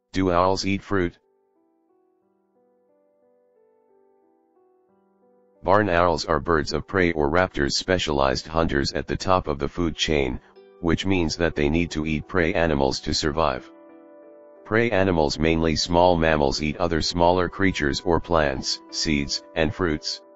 Do owls eat fruit? Barn owls are birds of prey or raptors, specialized hunters at the top of the food chain, which means that they need to eat prey animals to survive. Prey animals, mainly small mammals, eat other smaller creatures or plants, seeds, and fruits.